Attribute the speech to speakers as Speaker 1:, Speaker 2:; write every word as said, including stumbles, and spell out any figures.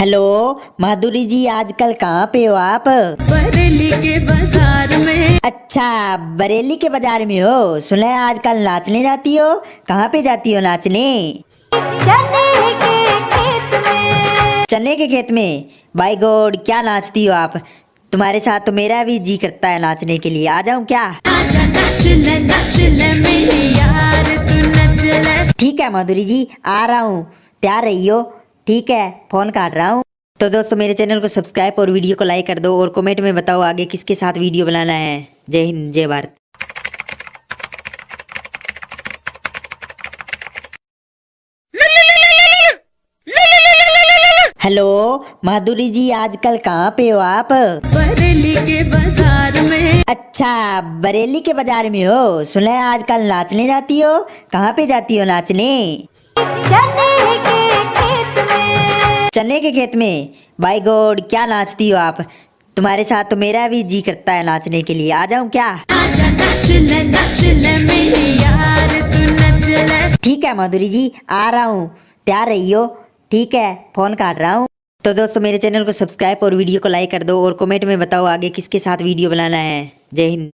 Speaker 1: Hello माधुरी जी, आजकल कहाँ पे हो आप?
Speaker 2: बरेली के बाजार में।
Speaker 1: अच्छा, बरेली के बाजार में हो। सुना है आजकल नाचने जाती हो। कहाँ पे जाती हो नाचने?
Speaker 2: चने के खेत में।
Speaker 1: चने के खेत में? बाय गॉड, क्या नाचती हो आप। तुम्हारे साथ तो मेरा भी जी करता है नाचने के लिए। आ जाऊं क्या?
Speaker 2: आजा नाच ले नाच ले मेरी यार तू नच ले।
Speaker 1: ठीक है माधुरी जी, आ रहा हूँ, तैयार रहियो। ठीक है, फोन काट रहा हूँ। तो दोस्तों, मेरे चैनल को सब्सक्राइब और वीडियो को लाइक कर दो और कमेंट में बताओ आगे किसके साथ वीडियो बनाना है। जय हिंद, जय भारत। हेलो माधुरी जी, आजकल कहाँ पे हो आप?
Speaker 2: बरेली के बाजार में।
Speaker 1: अच्छा, बरेली के बाजार में हो। सुना है आजकल नाचने जाती हो। कहाँ पे जाती हो नाचने?
Speaker 2: चने के खेत में।
Speaker 1: चने के खेत में? बाय गॉड, क्या नाचती हो आप। तुम्हारे साथ तो मेरा भी जी करता है नाचने के लिए। आ जाऊं क्या?
Speaker 2: आजा नाच ले नाच ले मेरी यार तू नच ले।
Speaker 1: ठीक है माधुरी जी, आ रहा हूँ, तैयार रहियो। ठीक है, फोन काट रहा हूँ। तो दोस्तों, मेरे चैनल को सब्सक्राइब और वीडियो को लाइक कर दो और कमेंट में बताओ आगे किसके साथ वीडियो बनाना है। जय हिंद।